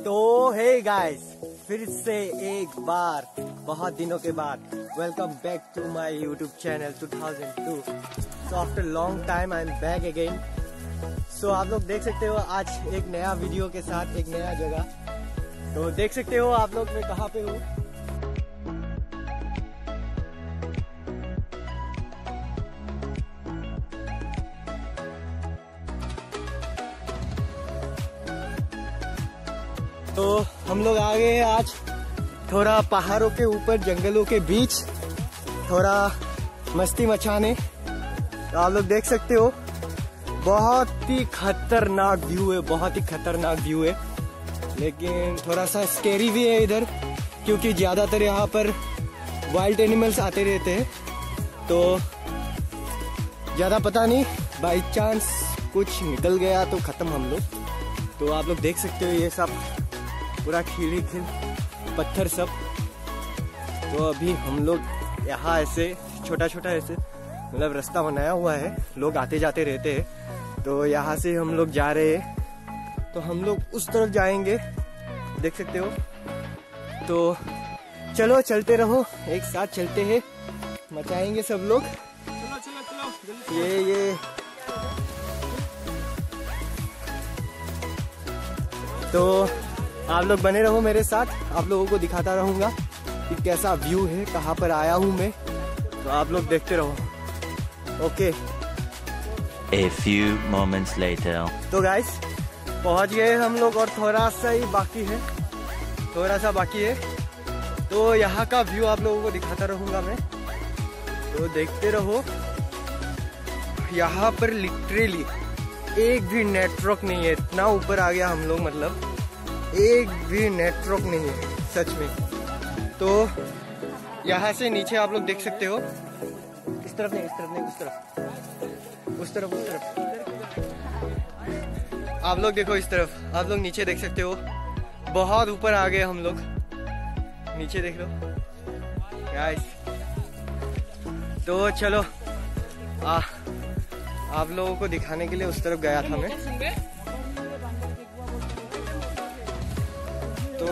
तो hey guys, फिर से एक बार बहुत दिनों के बाद welcome back to my YouTube channel 2002। So after long time I am back again. So आप लोग देख सकते हो आज एक नया वीडियो के साथ एक नया जगह। तो देख सकते हो आप लोग मैं कहाँ पे हूँ। तो हम लोग आ गए आज थोड़ा पहाड़ों के ऊपर जंगलों के बीच थोड़ा मस्ती मचाने। तो आप लोग देख सकते हो बहुत ही खतरनाक व्यू है, बहुत ही खतरनाक व्यू है, लेकिन थोड़ा सा स्केरी भी है इधर, क्योंकि ज्यादातर यहाँ पर वाइल्ड एनिमल्स आते रहते हैं। तो ज्यादा पता नहीं, बाई चांस कुछ निकल गया तो खत्म हम लोग। तो आप लोग देख सकते हो ये सब पूरा खिल पत्थर सब। तो अभी हम लोग यहाँ ऐसे छोटा छोटा ऐसे मतलब रास्ता बनाया हुआ है, लोग आते जाते रहते हैं। तो यहाँ से हम लोग जा रहे हैं, तो हम लोग उस तरफ जाएंगे, देख सकते हो। तो चलो चलते रहो, एक साथ चलते हैं, मचाएंगे सब लोग। चलो चलो चलो ये तो आप लोग बने रहो मेरे साथ, आप लोगों को दिखाता रहूंगा कि कैसा व्यू है, कहाँ पर आया हूँ मैं। तो आप लोग देखते रहो। Okay. A few moments later. तो गाइस पहुंच गए हम लोग और थोड़ा सा ही बाकी है, थोड़ा सा बाकी है। तो यहाँ का व्यू आप लोगों को दिखाता रहूंगा मैं, तो देखते रहो। यहाँ पर लिटरली एक भी नेटवर्क नहीं है, इतना ऊपर आ गया हम लोग, मतलब एक भी नेटवर्क नहीं है सच में। तो यहाँ से नीचे आप लोग देख सकते हो, इस तरफ नहीं, इस तरफ नहीं, उस तरफ, उस तरफ, उस तरफ। आप लोग देखो इस तरफ, आप लोग नीचे देख सकते हो, बहुत ऊपर आ गए हम लोग, नीचे देख लो गाइस। तो चलो आप लोगों को दिखाने के लिए उस तरफ गया था मैं। तो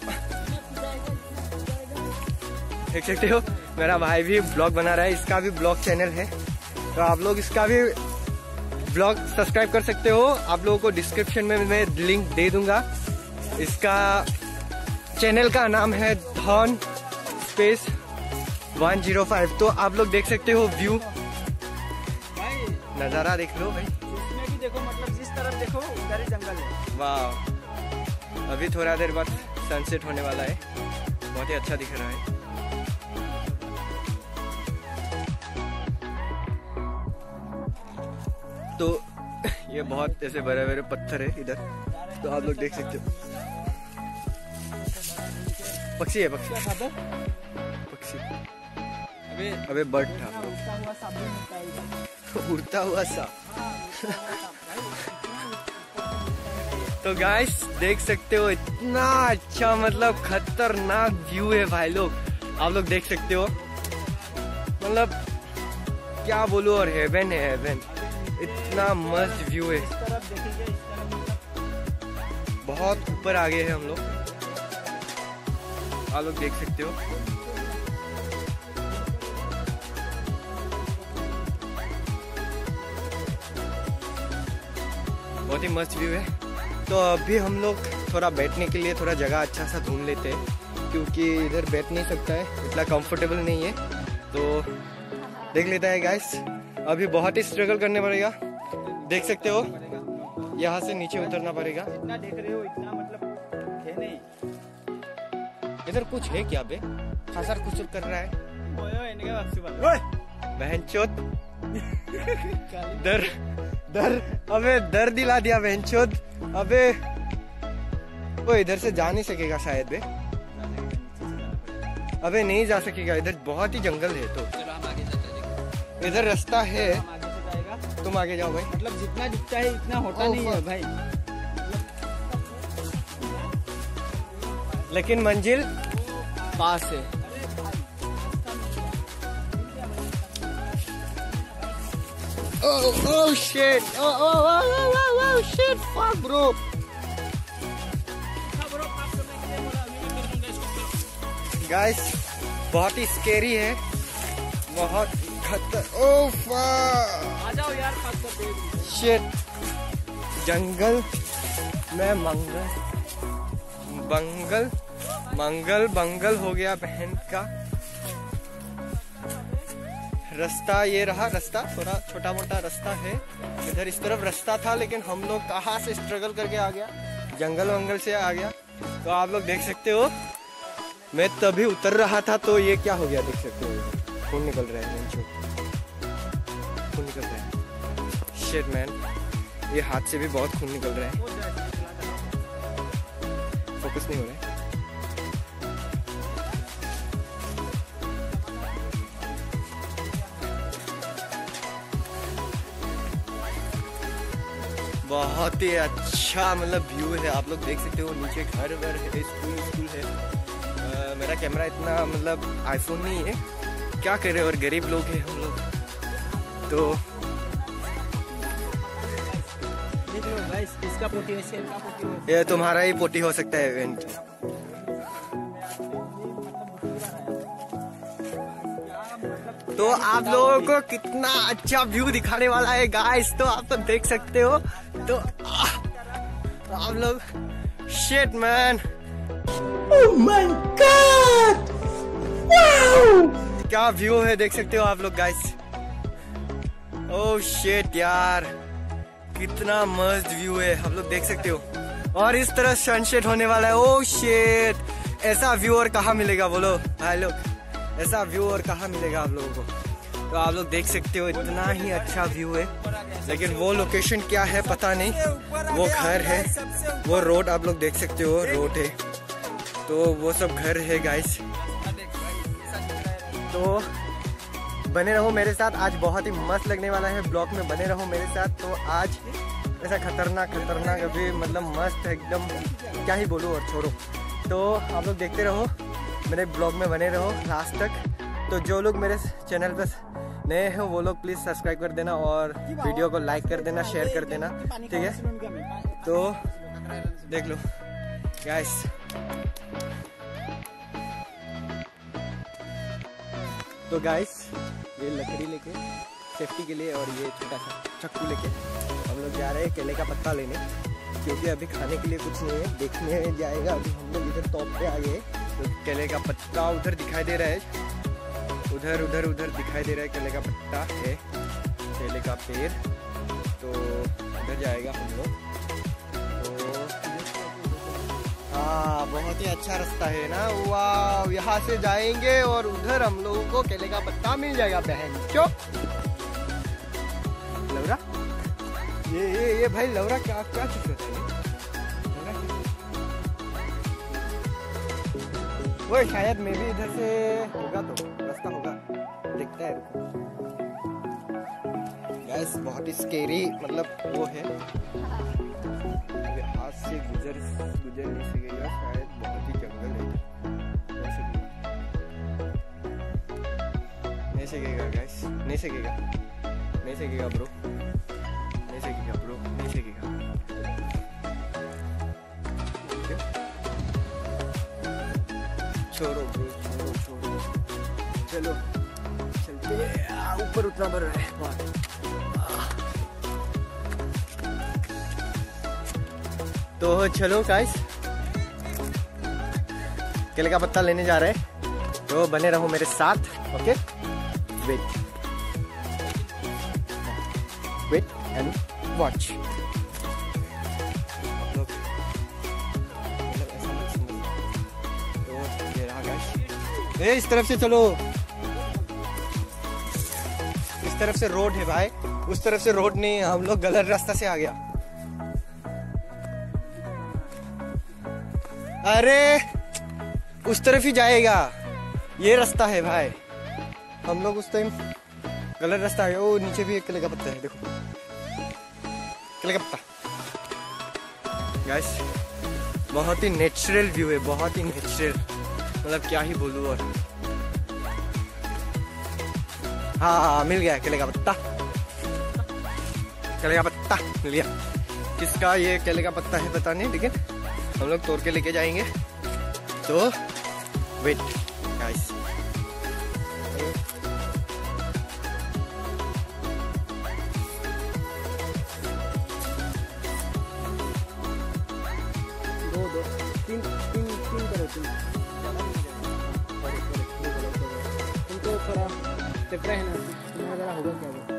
देख सकते हो मेरा भाई भी ब्लॉग बना रहा है, इसका भी ब्लॉग चैनल है, तो आप लोग इसका भी ब्लॉग सब्सक्राइब कर सकते हो। आप लोगों को डिस्क्रिप्शन में मैं लिंक दे दूंगा। इसका चैनल का नाम है धन स्पेस 105। तो आप लोग देख सकते हो व्यू, नजारा देख लो भाई। इसमें भी देखो, मतलब जिस तरफ देखो उधर ही जंगल है। वाह, अभी थोड़ा देर बाद सनसेट होने वाला है, बहुत ही अच्छा दिख रहा है। तो ये बहुत ऐसे बड़े बड़े पत्थर है इधर, तो आप लोग देख सकते हो। पक्षी है, पक्षी, पक्षी। अबे बर्ड था, उड़ता हुआ सा। तो गाइस देख सकते हो इतना अच्छा, मतलब खतरनाक व्यू है भाई लोग, आप लोग देख सकते हो, मतलब क्या बोलूं। और हेवन है, हेवन, इतना मस्त व्यू है। बहुत ऊपर आ गए हैं हम लोग, आप लोग देख सकते हो। बहुत ही मस्त व्यू है। तो अभी हम लोग थोड़ा बैठने के लिए थोड़ा जगह अच्छा सा ढूंढ लेते हैं, क्योंकि इधर बैठ नहीं सकता है, इतना कंफर्टेबल नहीं है। तो देख लेता है गाइस, अभी बहुत ही स्ट्रगल करने पड़ेगा, देख सकते हो, यहाँ से नीचे उतरना पड़ेगा। इतना देख रहे हो, इतना मतलब है नहीं। इधर कुछ है क्या बे, खसर खुसर कर रहा है बहनचोद। डर अबे डर दिला दिया बहनचोद। अबे वो इधर से जा नहीं सकेगा शायद बे, अबे नहीं जा सकेगा, इधर बहुत ही जंगल है। तो चलो हम आगे जाते हैं, इधर रास्ता है, हम आगे से जाएगा। तुम आगे जाओ भाई। मतलब जितना दिखता है इतना होता नहीं है भाई, लेकिन मंजिल पास है। Oh shit! Oh shit! Fuck bro! Guys बहुत ही स्केरी है, बहुत खतर। आ जाओ यार, शिट। जंगल में मंगल हो गया बहन का। रास्ता ये रहा, रास्ता थोड़ा छोटा मोटा रास्ता है, इधर इस तरफ रास्ता था, लेकिन हम लोग कहाँ से स्ट्रगल करके आ गया, जंगल से आ गया। तो आप लोग देख सकते हो, मैं तभी उतर रहा था तो ये क्या हो गया, देख सकते हो खून निकल रहा है, खून निकल रहा है। शिट मैन, ये हाथ से भी बहुत खून निकल रहा है, फोकस नहीं हो रहा है। बहुत ही अच्छा मतलब व्यू है, आप लोग देख सकते हो, नीचे घर है, स्कूल है। मेरा कैमरा इतना मतलब आईफोन नहीं है, क्या करे, और गरीब लोग हैं हम लोग। तो देख लो गाइस, इसका पोटी है, सेल का पोटी है। ये तुम्हारा ही पोटी हो सकता है इवेंट। तो आप लोगों को कितना अच्छा व्यू दिखाने वाला है गाइस, तो आप तो देख सकते हो। तो आप लोग, shit man, oh my god, wow, क्या व्यू है, देख सकते हो आप लोग गाइस। ओह शिट यार, कितना मस्त व्यू है, आप लोग देख सकते हो। और इस तरह सनसेट होने वाला है। ओह शिट, ऐसा व्यू और कहाँ मिलेगा बोलो भाई लोग, ऐसा व्यू और कहाँ मिलेगा आप लोगों को। तो आप लोग देख सकते हो, इतना ही अच्छा व्यू है, लेकिन वो लोकेशन क्या है पता नहीं। वो घर है, वो रोड आप लोग देख सकते हो, रोड है, तो वो सब घर है गाइस। तो बने रहो मेरे साथ, आज बहुत ही मस्त लगने वाला है, ब्लॉग में बने रहो मेरे साथ। तो आज ऐसा खतरनाक अभी मतलब मस्त एकदम, क्या ही बोलूँ और छोड़ो। तो आप लोग देखते रहो, मेरे ब्लॉग में बने रहो लास्ट तक। तो जो लोग मेरे चैनल पर नए हैं वो लोग प्लीज़ सब्सक्राइब कर देना और वीडियो को लाइक कर देना, शेयर कर देना, ठीक है। तो देख लो गाइस, तो गाइस ये लकड़ी लेके सेफ्टी के लिए और ये छोटा सा चक्कू लेके हम लोग जा रहे हैं केले का पत्ता लेने, क्योंकि अभी खाने के लिए कुछ नहीं है, देखने जाएगा। अभी हम लोग इधर टॉप पे आ गए, तो केले का पत्ता उधर दिखाई दे रहा है, उधर दिखाई दे रहा है, केले का पत्ता है, केले का पेड़, तो उधर जाएगा हम लोग। तो हाँ, बहुत ही अच्छा रास्ता है ना, वाह, यहाँ से जाएंगे और उधर हम लोगों को केले का पत्ता मिल जाएगा बहन चो। लवरा, ये भाई लवरा क्या चीज होता है, वो शायद मैं भी इधर से होगा, तो रास्ता होगा, दिखता है। गैस बहुत ही स्केरी मतलब वो है, हाथ से गुजर नहीं सकेगा, शायद बहुत ही जंगल है, नहीं सकेगा गैस, नहीं सकेगा ब्रो, नहीं सकेगा। छोड़ो ब्रो, छोड़ो, चलो चलते, ऊपर उतना बढ़ रहा है। तो चलो गाइस, केले का पत्ता लेने जा रहे हैं, तो बने रहो मेरे साथ, ओके। Wait and watch. इस तरफ से चलो, इस तरफ से रोड है भाई, उस तरफ से रोड नहीं है, हम लोग गलत रास्ता से आ गया। अरे उस तरफ ही जाएगा, ये रास्ता है भाई, हम लोग उस टाइम गलत रास्ता है। वो नीचे भी एक केले का पत्ता है, देखो केले का पत्ता। गाइस बहुत ही नेचुरल व्यू है, बहुत ही नेचुरल, मतलब क्या ही बोलूं। और हाँ, मिल गया केले का पत्ता, केले का पत्ता मिल गया। किसका ये केले का पत्ता है पता नहीं, लेकिन हम लोग तोड़ के लेके जाएंगे। तो वेट, गाइस। तुमको थोड़ा चपड़ा है ना, तुम्हारा जरा होगा क्या वो?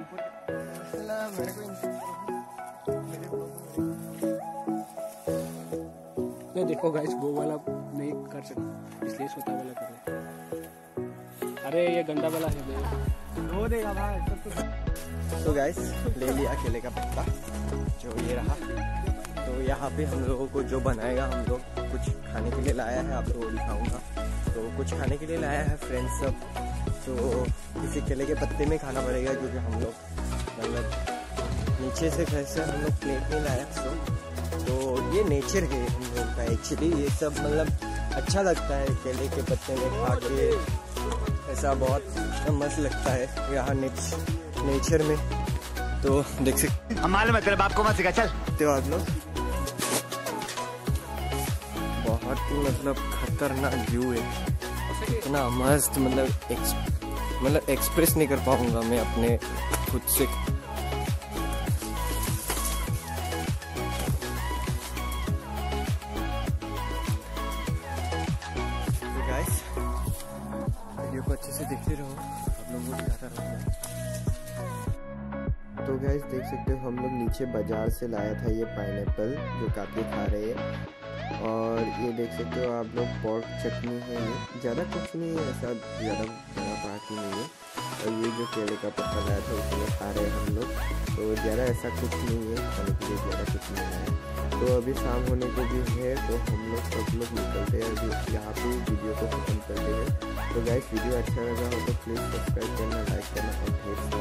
नहीं देखो गाइस, वो वाला नहीं कर सकते इसलिए छोटा वाला कर रहे। अरे ये गंदा वाला है, धो देगा भाई सब कुछ। तो गाइस ले लिया केले का पत्ता, जो ये रहा। तो यहाँ पे हम लोगों को जो बनाएगा, हम लोग कुछ खाने के लिए लाया है, आप लोगों को दिखाऊंगा। तो कुछ खाने के लिए लाया है फ्रेंड्स सब। तो किसी केले के पत्ते में खाना पड़ेगा, क्योंकि हम लोग मतलब नीचे से घर से हम लोग प्लेट नहीं लाया। तो ये नेचर है हम लोग का एक्चुअली। ये सब मतलब अच्छा लगता है केले के पत्ते में खा के, ऐसा बहुत मस्त लगता है यहाँ नेचर में। तो देख सकते हम मालूम है तेरे बाप को मत सिखा, चल। हो आप लोग, बहुत ही मतलब खतरनाक व्यू है, इतना मस्त मतलब एक्सप्रेस नहीं कर पाऊंगा मैं अपने खुद से। तो गाइस वीडियो को अच्छे से देखते रहो, आप लोगों को दिखाता रहूँगा। तो गाइस देख सकते हो, हम लोग नीचे बाजार से लाया था ये पाइनएप्पल, जो काफ़ी खा रहे हैं। और ये देख सकते हो आप लोग, पोर्क चटनी है, ये ज़्यादा कुछ नहीं है, ऐसा ज़्यादा बाकी नहीं है। और ये जो केले का पत्ता लाया था उसमें खा रहे हैं हम लोग। तो ज़्यादा ऐसा कुछ नहीं है खाने के लिए, ज़्यादा कुछ नहीं है। तो अभी शाम होने को भी है, तो हम लोग सब लोग निकलते हैं अभी यहाँ पे, वीडियो को खत्म करते हैं। तो गाइस वीडियो अच्छा लगा हो तो प्लीज़ सब्सक्राइब करना, लाइक करना और ढेर